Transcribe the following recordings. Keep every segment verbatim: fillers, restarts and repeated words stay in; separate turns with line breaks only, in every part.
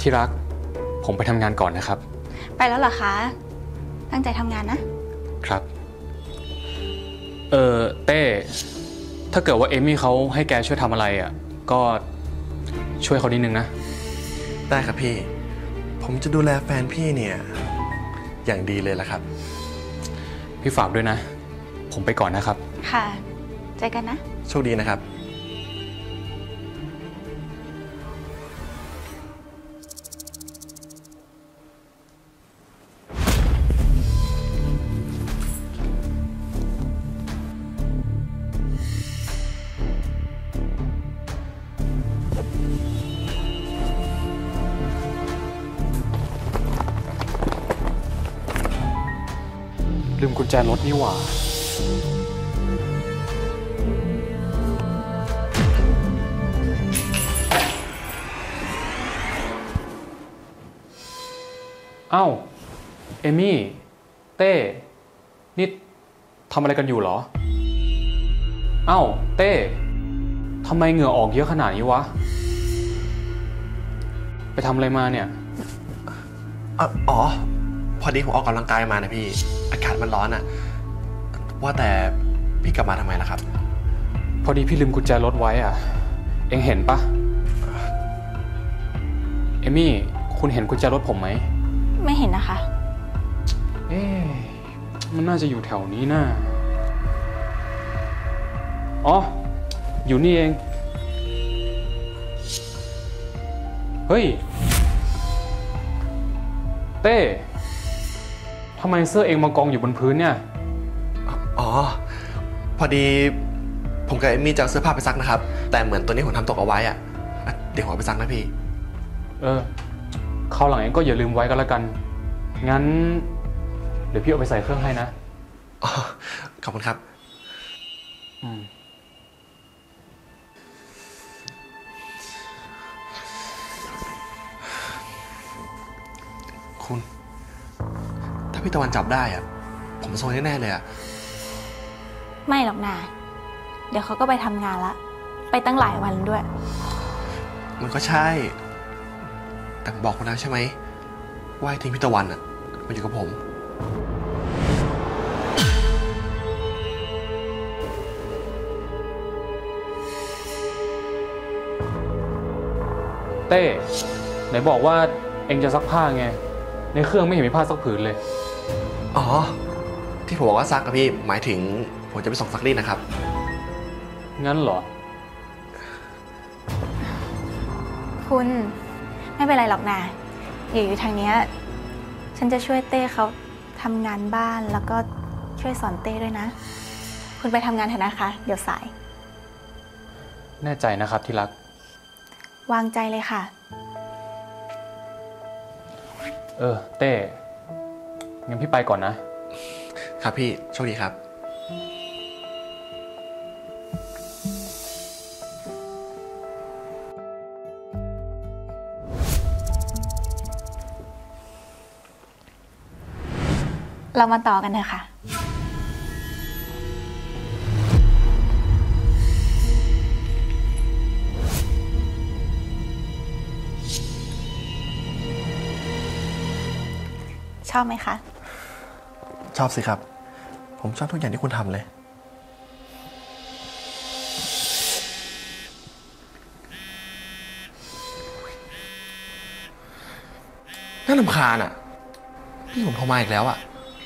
ที่รักผมไปทำงานก่อนนะครับ
ไปแล้วเหรอคะตั้งใจทำงานนะครับ
เออเต้ถ้าเกิดว่าเอมี่เขาให้แกช่วยทำอะไรอ่ะก็ช่วยเขานิดนึงนะ
ได้ครับพี่ผมจะดูแลแฟนพี่เนี่ยอย่างดีเลยล่ะครับ
พี่ฝากด้วยนะผมไปก่อนนะครับ
ค่ะเจอกันนะ
โชคดีนะครับ
ลืมกุญแจรถนี่หว่าเอ้าเอมี่เต้นี่ทำอะไรกันอยู่เหรอเอ้าเต้ทำไมเหงื่อออกเยอะขนาดนี้วะไปทำอะไรมาเนี่ย
อ๋อพอดีผมออกกำลังกายมานะพี่อากาศมันร้อนอะว่าแต่พี่กลับมาทำไมล่ะครับ
พอดีพี่ลืมกุญแจรถไว้อะเอ็งเห็นปะเอมี่คุณเห็นกุญแจรถผมไหม
ไม่เห็นนะคะ
เอ๊ะมันน่าจะอยู่แถวนี้น่าอ๋ออยู่นี่เองเฮ้ยเต้ทำไมเสื้อเองมากองอยู่บนพื้นเนี่ย
อ๋อพอดีผมกับเอมี่จะเอาเสื้อผ้าไปซักนะครับแต่เหมือนตัวนี้ผมทำตกเอาไว้อะเดี๋ยวผมไปซักนะพี่
เออคราวหลังเองก็อย่าลืมไว้กันแล้วกันงั้นเดี๋ยวพี่เอาไปใส่เครื่องให้นะ
อ๋อขอบคุณครับ
อืม
คุณถ้าพี่ตะวันจับได้อะผมซวยแน่ๆเลยอะ
ไม่หรอกนาเดี๋ยวเขาก็ไปทำงานละไปตั้งหลายวันด้วย
มันก็ใช่แต่บอกคุณแล้วใช่ไหมว่าทีมพี่ตะวันอะมาอยู่กับผม
เต้ไหนบอกว่าเอ็งจะซักผ้าไงในเครื่องไม่เห็นมีผ้าซักผืนเลย
อ๋อที่ผมบอกว่าซักกับพี่หมายถึงผมจะไปส่งซักรีดนะครับ
งั้นเหรอ
คุณไม่เป็นไรหรอกนะอยู่ทางนี้ฉันจะช่วยเต้เขาทำงานบ้านแล้วก็ช่วยสอนเต้ด้วยนะคุณไปทำงานเถอะนะคะเดี๋ยวสาย
แน่ใจนะครับที่รัก
วางใจเลยค่ะ
เออเต้งั้นพี่ไปก่อนนะครับ
พี่โชคดีครับ
เรามาต่อกันเถอะค่ะชอบไหมคะ
ชอบสิครับผมชอบทุกอย่างที่คุณทำเลยน่ารำคาญอ่ะพี่ผมโทรมาอีกแล้วอ่ะ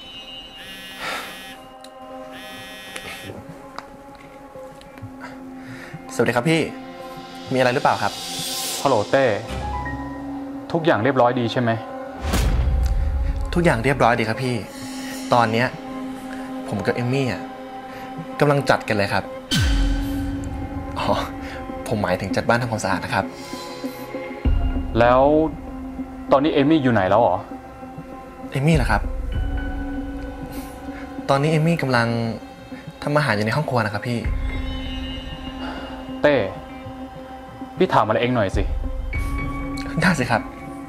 สวัสดีครับพี่มีอะไรหรือเปล่าครับ
ฮัลโหลเต้ทุกอย่างเรียบร้อยดีใช่ไหม
ทุกอย่างเรียบร้อยดีครับพี่ตอนนี้ผมกับเอมมี่อ่ะกำลังจัดกันเลยครับอ๋อผมหมายถึงจัดบ้านทำความสะอาดนะครับ
แล้วตอนนี้เอมมี่อยู่ไหนแล้วหรอ
เอมมี่เหรอครับตอนนี้เอมมี่กำลังทำอาหารอยู่ในห้องครัวนะครับพี่
เต้พี่ถามอะไรเองหน่อยสิ
ได้สิครับ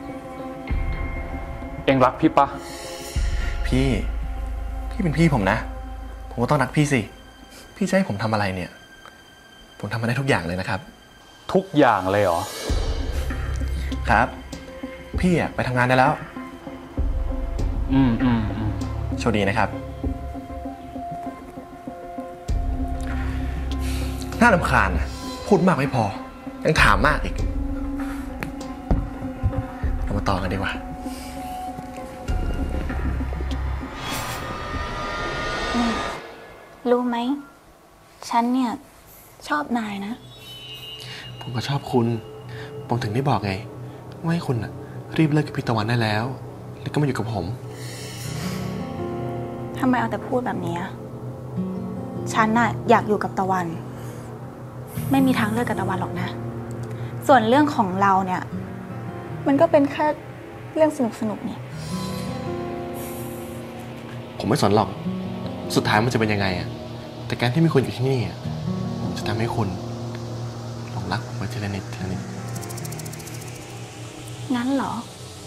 เองรักพี่ปะ
พี่พี่เป็นพี่ผมนะผมก็ต้องรักพี่สิพี่จะให้ผมทำอะไรเนี่ยผมทำมาได้ทุกอย่างเลยนะครับ
ทุกอย่างเลยเหรอ
ครับพี่อะไปทำงานได้แล้ว
อืมอืมอืม
โชคดีนะครับน่ารำคาญนะพูดมากไม่พอ ยังถามมากอีก เรามาต่อกันดีกว่า
รู้ไหม ฉันเนี่ยชอบนายนะ
ผมก็ชอบคุณ ผมถึงได้บอกไงว่าให้คุณน่ะรีบเลิกกับพี่ตะวันได้แล้ว แล้วก็มาอยู่กับผม
ทำไมเอาแต่พูดแบบนี้อะฉันน่ะอยากอยู่กับตะวัน ไม่มีทางเลิกกับตะวันหรอกนะ ส่วนเรื่องของเราเนี่ย มันก็เป็นแค่เรื่องสนุกสนุกนี่
ผมไม่สนหรอก สุดท้ายมันจะเป็นยังไงอะแต่การที่มีคุณอยู่ที่นี่อะจะทำให้คุณหลงรักผมไปทีละนิดทีละนิด
งั้นเหรอ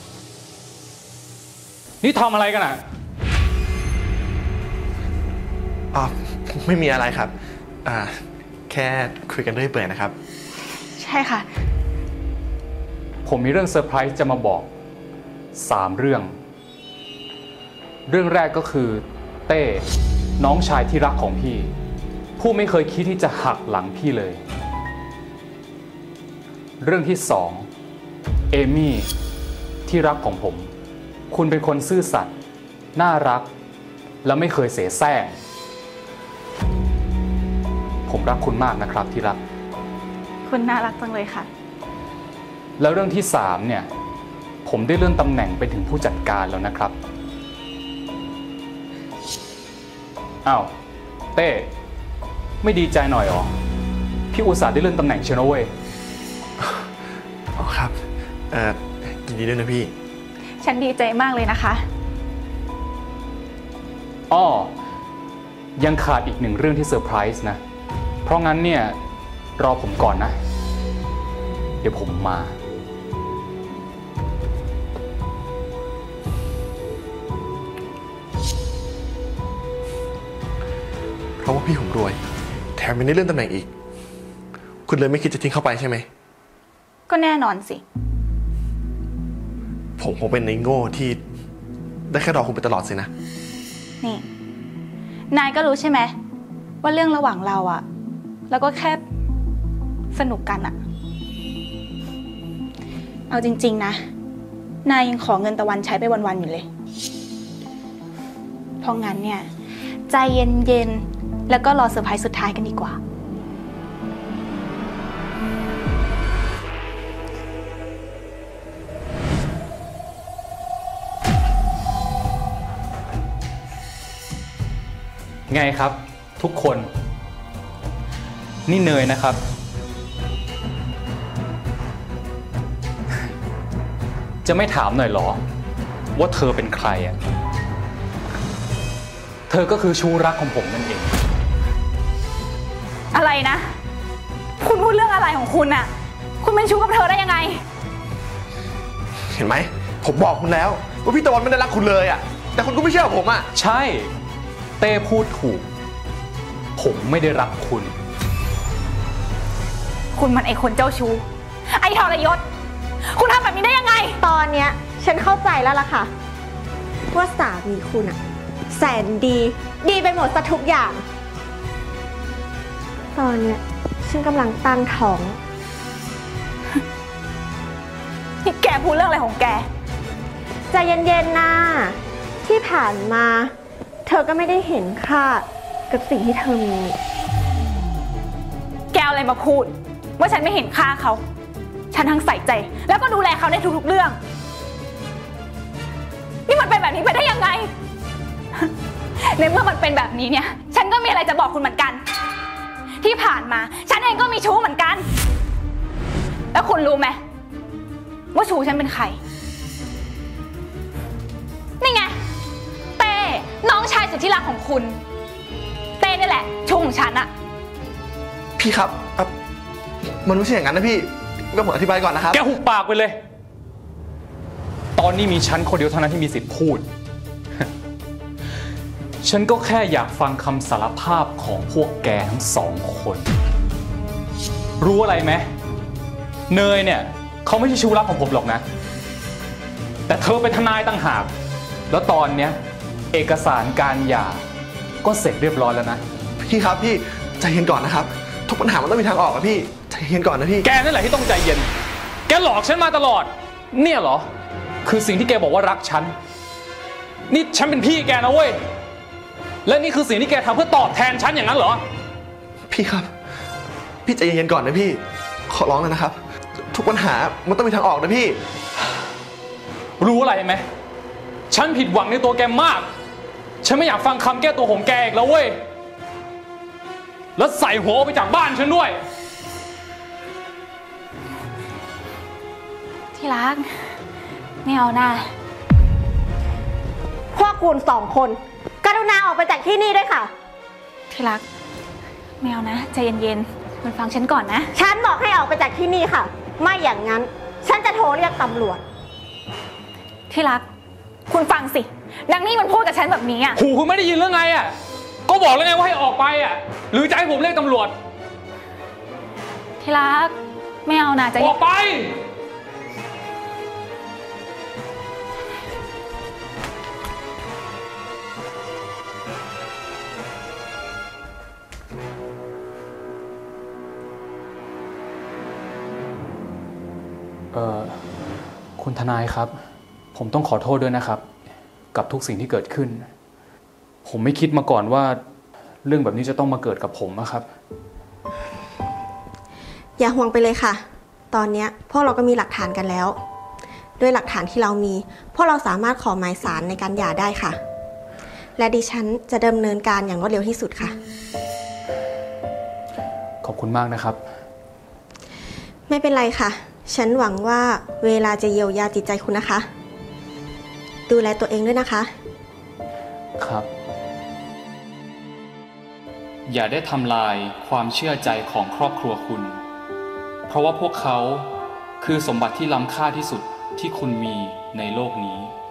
นี่ทำอะไรกันอ่ะ
อ๋อไม่มีอะไรครับ อ่า แค่คุยกันเรื่อยเปื่อยนะครับ
ใช่ค่ะ
ผมมีเรื่องเซอร์ไพรส์จะมาบอกสามเรื่อง เรื่องแรกก็คือเต้น้องชายที่รักของพี่ ผู้ไม่เคยคิดที่จะหักหลังพี่เลย เรื่องที่สองเอมี่ที่รักของผม คุณเป็นคนซื่อสัตย์น่ารักและไม่เคยเสแสร้งผมรักคุณมากนะครับที่รัก
คุณน่ารักจังเลยค่ะ
แล้วเรื่องที่สามเนี่ยผมได้เลื่อนตำแหน่งไปถึงผู้จัดการแล้วนะครับอ้าวเต้ไม่ดีใจหน่อยหรอพี่อุตส่าห์ได้เลื่อนตำแหน่งเชียวนะเว้ย
อ๋อครับ เอ่อยินดีด้วยนะพี่
ฉันดีใจมากเลยนะคะ
อ้อยังขาดอีกหนึ่งเรื่องที่เซอร์ไพรส์นะเพราะงั้นเนี่ยรอผมก่อนนะเดี๋ยวผมมา
เพราะว่าพี่ผมรวย แถมยังได้เลื่อนตำแหน่งอีก คุณเลยไม่คิดจะทิ้งเข้าไปใช่ไหม
ก็แน่นอนสิ
ผมคงเป็นในโง่ที่ได้แค่รอคุณไปตลอดสินะ
นี่ นายก็รู้ใช่ไหมว่าเรื่องระหว่างเราอะแล้วก็แค่สนุกกันอะเอาจริงๆนะ นายยังขอเงินตะวันใช้ไปวันๆอยู่เลย เพราะงั้นเนี่ยใจเย็นๆแล้วก็รอเซอร์ไพรส์สุดท้ายกันดีกว่า
ไงครับทุกคนนี่เนยนะครับ จะไม่ถามหน่อยหรอว่าเธอเป็นใครอ่ะเธอก็คือชู้รักของผมนั่นเอง
อะไรนะ คุณพูดเรื่องอะไรของคุณอะคุณเป็นชู้กับเธอได้ยังไง
เห็นไหม ผมบอกคุณแล้วว่าพี่ตะวันไม่ได้รักคุณเลยอ่ะ แต่คุณก็ไม่เชื่อผมอ่ะ
ใช่เต้พูดถูกผมไม่ได้รักคุณ
คุณมันไอคนเจ้าชู้ไอทรยศคุณทำแบบนี้ได้ยังไง
ตอนเนี้ยฉันเข้าใจแล้วล่ะค่ะว่าสามีคุณอะแสนดีดีไปหมดซะทุกอย่าง ตอนเนี้ยฉันกำลังตั้งท้อง
นี่แกพูดเรื่องอะไรของแก
ใจเย็นๆนะที่ผ่านมา เธอก็ไม่ได้เห็นค่ากับสิ่งที่เธอมี
แกเอาอะไรมาพูด ว่าฉันไม่เห็นค่าเขา ฉันทั้งใส่ใจแล้วก็ดูแลเขาในทุกๆเรื่อง นี่มันเป็นแบบนี้ไปได้ยังไง ในเมื่อมันเป็นแบบนี้เนี่ย ฉันก็มีอะไรจะบอกคุณเหมือนกัน ที่ผ่านมาฉันเองก็มีชู้เหมือนกัน แล้วคุณรู้ไหมว่าชู้ฉันเป็นใคร นี่ไงเต้น้องชายสุดที่รักของคุณ เต้นี่แหละชู้ของฉันอะ
พี่ครับอ่ะมันไม่ใช่อย่างนั้นนะพี่ก็ผมอธิบายก่อนนะครับ
แกหุบปากไปเลย ตอนนี้มีฉันคนเดียวเท่านั้นที่มีสิทธิ์พูด ฉันก็แค่อยากฟังคำสารภาพของพวกแกทั้งสองคน รู้อะไรไหมเนยเนี่ยเขาไม่ใช่ชู้รักของผมหรอกนะแต่เธอเป็นทนายต่างหากแล้วตอนเนี้ยเอกสารการหย่าก็เสร็จเรียบร้อยแล้วนะ
พี่ครับพี่ใจเย็นก่อนนะครับ ทุกปัญหามันต้องมีทางออกอะพี่ใจเย็นก่อนนะพี่
แกนั่นแหละที่ต้องใจเย็นแกหลอกฉันมาตลอดเนี่ยเหรอคือสิ่งที่แกบอกว่ารักฉันนี่ฉันเป็นพี่แกนะเว้ยและนี่คือสิ่งที่แกทำเพื่อตอบแทนฉันอย่างนั้นเหรอ
พี่ครับพี่ใจเย็นๆก่อนนะพี่ขอร้องแล้วนะครับทุกปัญหามันต้องมีทางออกนะพี่
รู้อะไรไหมฉันผิดหวังในตัวแกมากฉันไม่อยากฟังคำแก้ตัวของแกอีกแล้วเว้ยแล้วใส่หัวออกไปจากบ้านฉันด้วย
ที่รักไม่เอานะ
พวกคุณสองคนกรุณาออกไปจากที่นี่ด้วยค่ะ
ที่รักไม่เอานะใจเย็นๆคุณฟังฉันก่อนนะ
ฉันบอกให้ออกไปจากที่นี่ค่ะไม่อย่างนั้นฉันจะโทรเรียกตำรวจ
ที่รักคุณฟังสินางนี่มันพูดกับฉันแบบนี้อ่ะ
หูคุณไม่ได้ยินเรื่องไงอ่ะก็บอกแล้วไงว่าให้ออกไปอ่ะหรือจะให้ผมเรียกตำรวจ
ที่รักไม่เอานะจะ
ออกไปเอ่อคุณทนายครับผมต้องขอโทษด้วยนะครับกับทุกสิ่งที่เกิดขึ้นผมไม่คิดมาก่อนว่าเรื่องแบบนี้จะต้องมาเกิดกับผมนะครับ
อย่าห่วงไปเลยค่ะตอนนี้พวกเราก็มีหลักฐานกันแล้วด้วยหลักฐานที่เรามีพวกเราสามารถขอหมายศาลในการหย่าได้ค่ะและดิฉันจะดำเนินการอย่างรวดเร็วที่สุดค่ะ
ขอบคุณมากนะครับ
ไม่เป็นไรค่ะฉันหวังว่าเวลาจะเยียวยาจิตใจคุณนะคะดูแลตัวเองด้วยนะคะ
ครับอย่าได้ทำลายความเชื่อใจของครอบครัวคุณเพราะว่าพวกเขาคือสมบัติที่ล้ำค่าที่สุดที่คุณมีในโลกนี้